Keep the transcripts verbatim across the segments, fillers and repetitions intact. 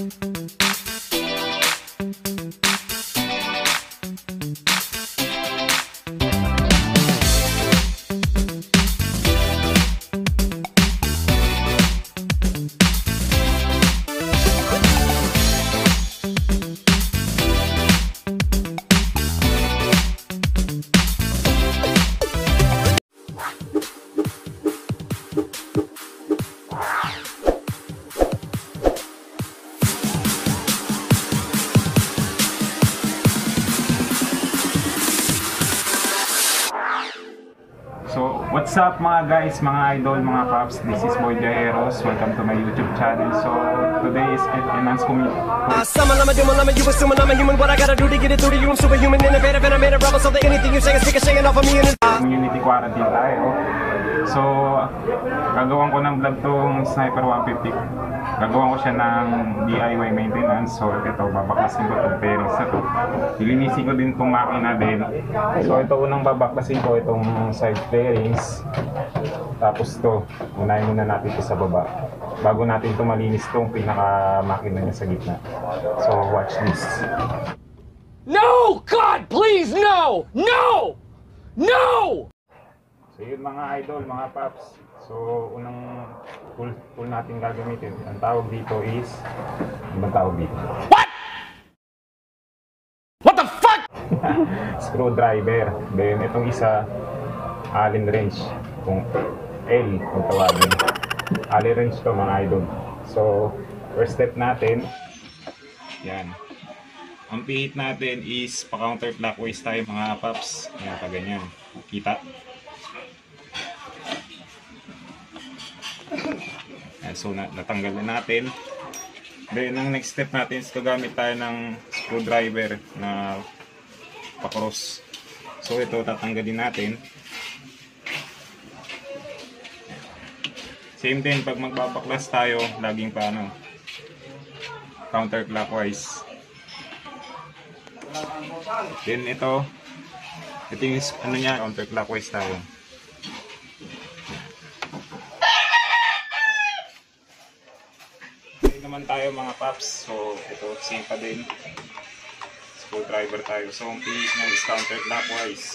What's up mga guys, mga idol, mga paps? This is Boy Jaeros. Welcome to my YouTube channel. So today is enhanced community. Someone I'm a demon, I'm a you assuming I'm a human. What I gotta do to get it through to you? I'm superhuman, innovative, and I made a rubber so that anything you say is sick of shaking off of me. Community quarantine tayo. So gagawin ko ng vlog tong Sniper one fifty. Gagawin ko siya ng D I Y maintenance. So ito, babaklasin ko itong bearings na to. Ilinisin ko din itong makina din. So ito unang babaklasin ko itong side bearings. Tapos to, unahin muna natin ito sa baba. Bago natin ito malinis itong pinaka makina niya sa gitna. So watch this. No! God, please, no! No! No! So yun mga idol, mga paps. So unang tool, tool natin gagamitin. Ang tawag dito is, ano bang tawag dito? What? What the fuck? Screwdriver. Then itong isa, Allen wrench. Kung L kung tawagin. Allen wrench to mga idol. So first step natin, yan. Ang pihit natin is pa-counterclockwise tayo mga paps. Yan, pa ganyan. Kita? Yan, so na natanggal na natin. Then ang next step natin is gagamit tayo ng screwdriver na pa-cross. So ito tatanggalin natin. Same din pag magbabaklas tayo, laging pa ano, counterclockwise. Then ito, ito yung ano niya, counterclockwise tayo. Ito naman tayo mga paps. So ito, same pa din. Screwdriver tayo. So ang pihit na is counterclockwise.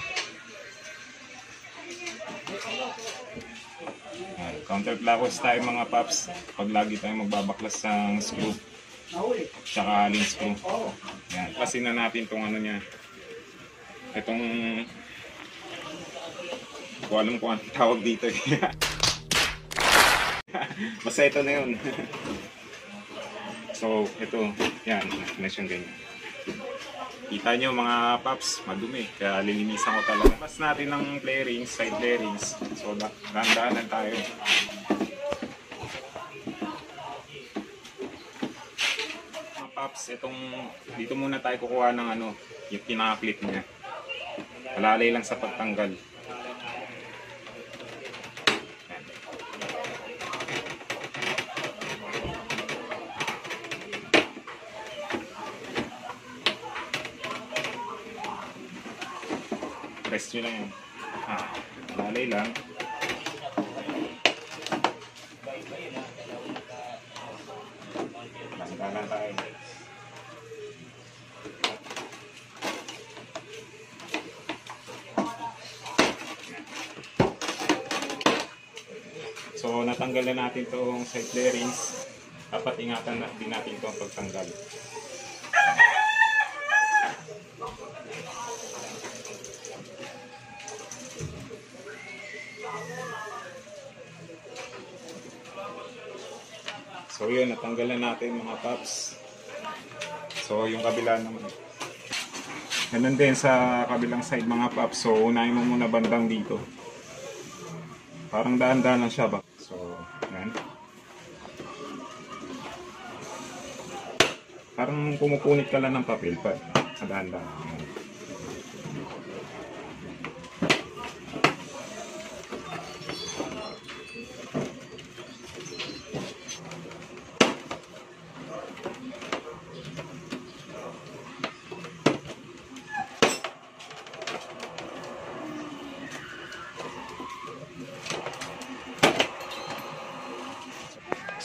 Counterclockwise tayo mga paps. Pag lagi tayo magbabaklas ng screw. Tsaka allen screw. Yan, pasin na natin itong ano niya. Itong kung alam kung anong tawag dito. Basta ito na yun. So ito, yan, na siyang ganyan. Kita nyo mga paps, madumi. Kaya lilinisan ko talaga. Mas natin ng bearings, side bearings. So dahan-dahanan tayo. Paps, itong dito muna tayo kukuha ng ano, yung pinaka-clip niya. Alalay lang sa pagtanggal. Yan. Press nyo lang yun. Ah, alalay lang. Langgalan tayo. So natanggal na natin itong side bearings. Dapat ingatan na din natin ito ang pagtanggal. So yun, natanggal na natin mga paps. So yung kabila naman. Ganun din sa kabilang side mga paps. So unahin mo muna bandang dito. Parang daan-daan lang siya ba? So, yan. Parang pumupunit ka lang ng papel pa. Sa daan-daan.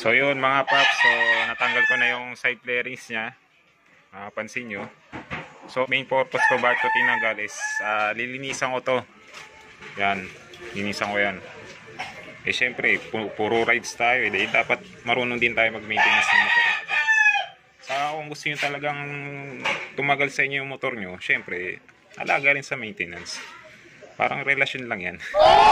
So yun mga paps, so natanggal ko na yung side flarings niya. Mapapansin nyo. So main purpose ko bakit ko tinanggal is uh, lilinisan ko to. Yan, linisan ko yan. Eh syempre, pu puro rides tayo. Eh, dapat marunong din tayo mag-maintenance ng motor natin. Saka kung gusto nyo talagang tumagal sa inyo yung motor nyo, syempre, alaga rin sa maintenance. Parang relasyon lang yan.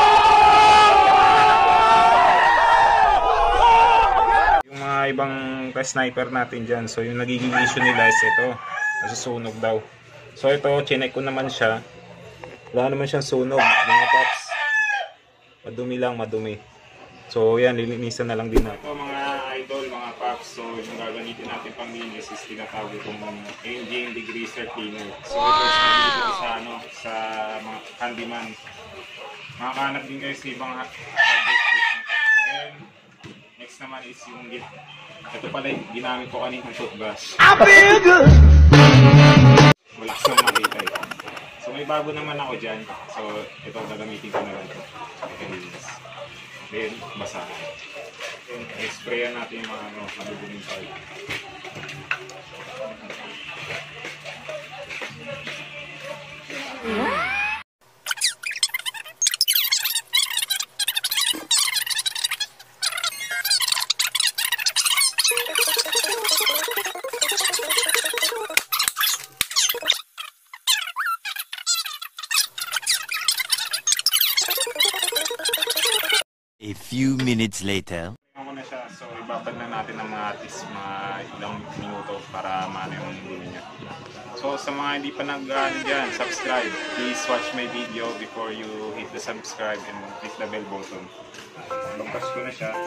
Yung mga ibang ka-sniper natin dyan, so yung nagiging issue nila is ito, nasusunog daw. So ito, chinek ko naman siya. Wala naman siyang sunog, mga paps. Madumi lang, madumi. So yan, lilinisan na lang din natin. Ito mga idol, mga paps, so yung gagamitin natin pang linis is tinatawag itong engine degreaser cleaner. So ito is nabili ko sa, ano, sa mga handyman. Makakanap din kayo sa ibang hardware. And next naman is yung git. Ito pala yung ginamit ko kaninang toothbrush. Wala siyang makita eh. So may bago naman ako dyan. So ito gagamitin ko na lang ito. Then basa. Then sprayan natin yung mga ano, maduduling part. A few minutes later. Ako na siya, so ibabad na natin ng mga at least mga ilang minuto para maano yung hindi niya. So sa mga hindi pa nag-ano dyan, subscribe. Please watch my video before you hit the subscribe and click the bell button. Lumpas ko na siya.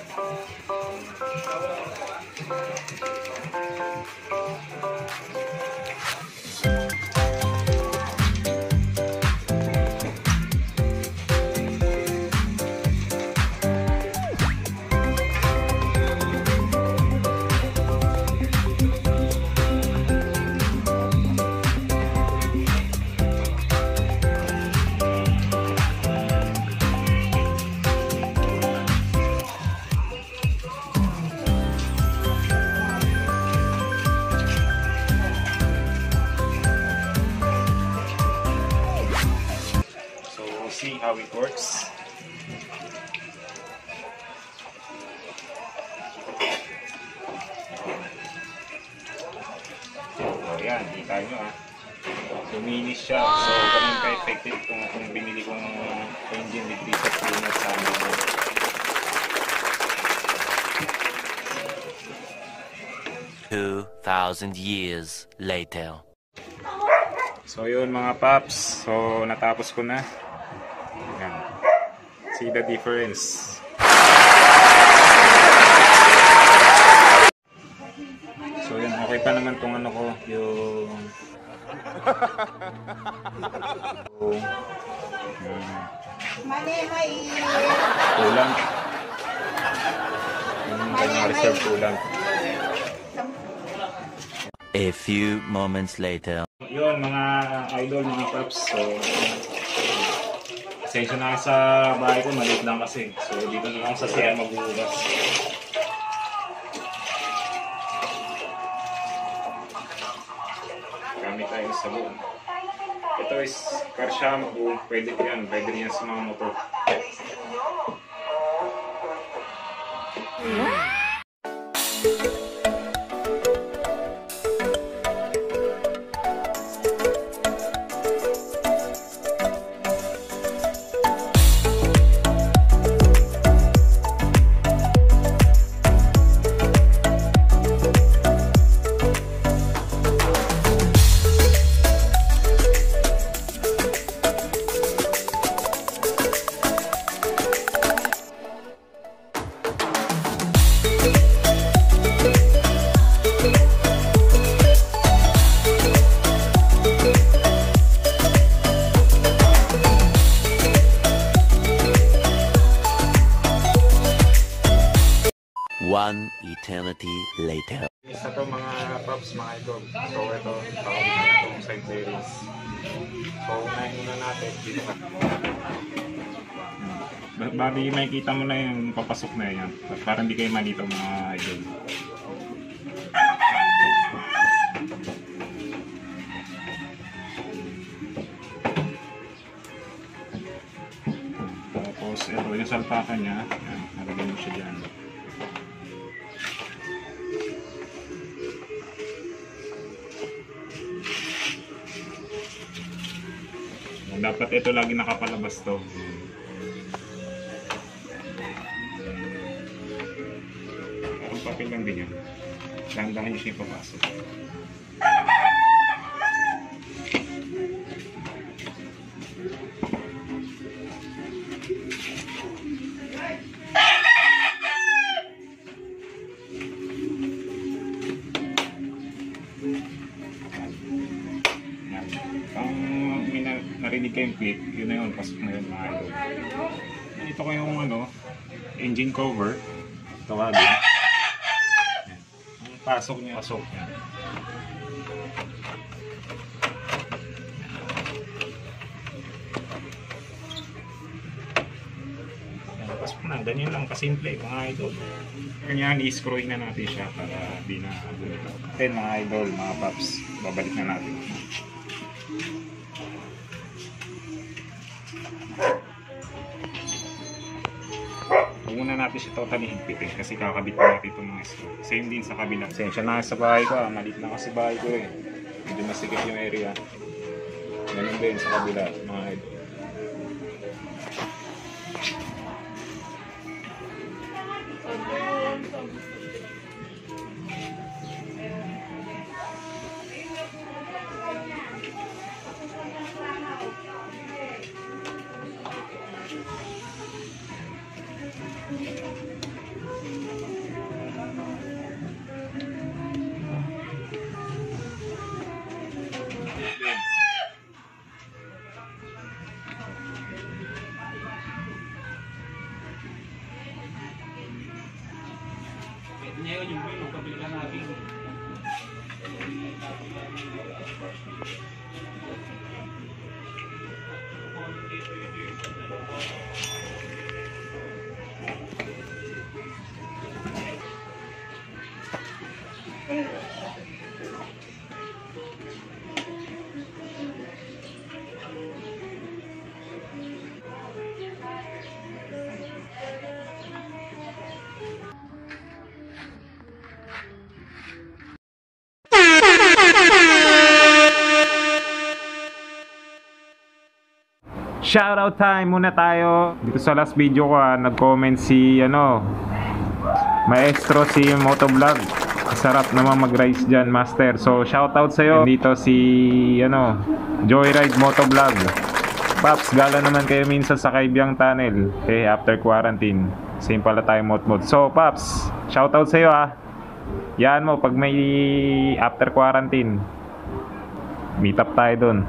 See how it works. So yan, kita nyo ah. Luminis siya. So ganun ka-effective kung, kung binili kong engine degreaser cleaner sa amin. Two thousand years later. So yun mga paps. So natapos ko na. Yan. See the difference. So yan, okay pa naman tong ano ko, yung yung kulang. Yung kanyang reserve kulang. A few moments later. Yun mga idol, mga paps. So pasensya na sa bahay ko, maliit lang kasi. So dito na lang sa C R maghuhugas. Gamit tayo sa sabon. Ito is Karsham, pwede ko yan. Pwede rin yan sa mga motor. One eternity later. Isa to mga props, mga idol. So ito, tawag na itong side bearings. So unahin muna natin dito ka. Hmm. Ba- Bali, makikita mo na yung papasok na yan. Para hindi kayo malito mga idol. Tapos, ito yung salpakan niya. Yan, nalagyan mo siya dyan. Dapat ito lagi nakapalabas to. Ang papel lang din yan. Dahan-dahan nyo siya ipapasok. Narinig kayong click, yun na yun, pasok na yun mga idol. Ito ko yung ano, engine cover, tawagin. Ang pasok niya, pasok niya. Yan, pasok na, ganyan lang, kasimple mga idol. Ganyan, i-screwin na natin siya para di na bumitaw. Then mga idol, mga paps, babalik na natin. Huwag muna natin siya totally higpitin kasi kakabit na natin itong mga screw. Same din sa kabila. Sensya na sa bahay ko, ah. Malit na kasi bahay ko eh. Medyo masikip yung area. Ganun din sa kabila, mga idol. Ngayon yung yung kabila natin. Shoutout time muna tayo. Dito sa last video ko, ah, nag-comment si ano, Maestro si Motovlog. Sarap naman mag-rides dyan, Master. So shoutout sa'yo. Dito si ano, Joyride Motovlog. Paps, gala naman kayo minsan sa Kaibiyang Tunnel. Okay, after quarantine. Same pala tayo mot-mot. So Paps, shoutout sa'yo ah. Yan mo pag may after quarantine. Meet up tayo dun.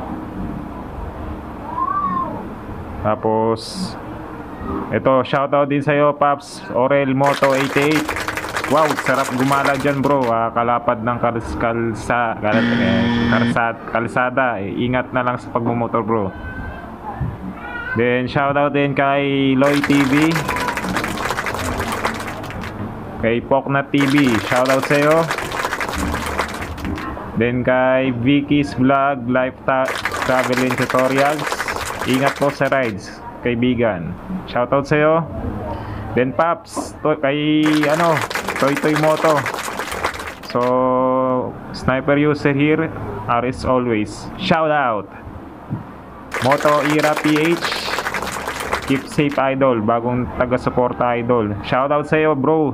Tapos ito, shoutout din sa'yo Paps, Orel Moto eighty-eight. Wow, sarap gumala dyan bro. ah, Kalapad ng kals kalsa, kalat, eh, kalsad, kalsada eh, ingat na lang sa pagmumotor bro. Then shoutout din kay Loy T V, kay Poknat T V, shoutout sa'yo. Then kay Vicky's Vlog, Life Travel and Tutorials. Ingat po sa rides, kaibigan. Shoutout sa'yo. Then Paps, to, kay ano, Toy Toy Moto. So, sniper user here, R S always. Shoutout. Moto Era P H, keep safe idol, bagong taga-suporta idol. Shoutout sa'yo bro.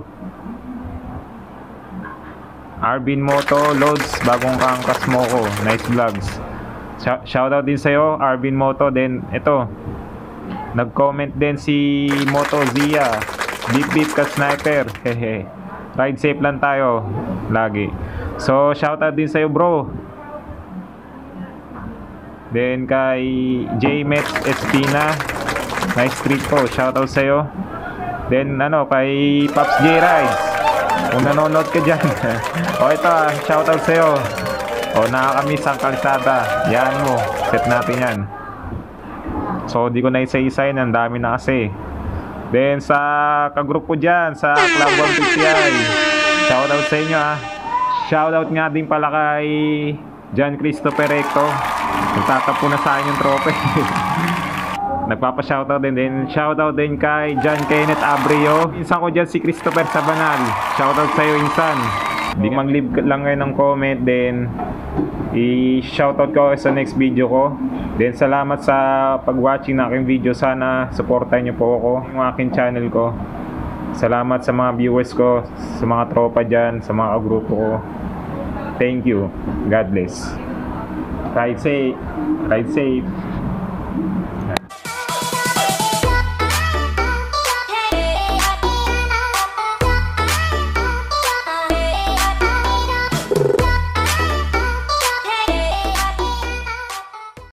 Arvin Moto Loads, bagong kaangkas mo ko. Nice vlogs. Shoutout din sa'yo, Arvin Moto. Then, ito, nag-comment din si Moto Zia. Beep beep ka sniper. Hehe. Ride safe lang tayo. Lagi. So, shoutout din sa'yo bro. Then, kay J Mets Espina. Nice treat po. Shoutout sa'yo. Then, ano, kay Paps J Rides. Kung nanonood ka dyan. O, ito ah, shoutout sa'yo. O, nakakamiss ang kalsada. Yan mo. Set natin yan. So di ko na isa-isayin, ang dami na kasi. Then sa kagroup ko dyan, sa Club one fifty i, shoutout sa inyo ah. Shoutout nga din pala kay John Christopher Recto. Nagtatapo na sa akin yung trope. Nagpapa-shoutout din din. Shoutout din kay John Kenneth Abreu. Insan ko dyan si Christopher Sabanal. Shoutout sa'yo, Insan. Di mag-leave lang kayo ng comment. Then i-shoutout ko sa next video ko. Then salamat sa pag-watching ng aking video. Sana supportan nyo po ako, yung aking channel ko. Salamat sa mga viewers ko, sa mga tropa dyan, sa mga grupo ko. Thank you. God bless. Ride safe. Ride safe.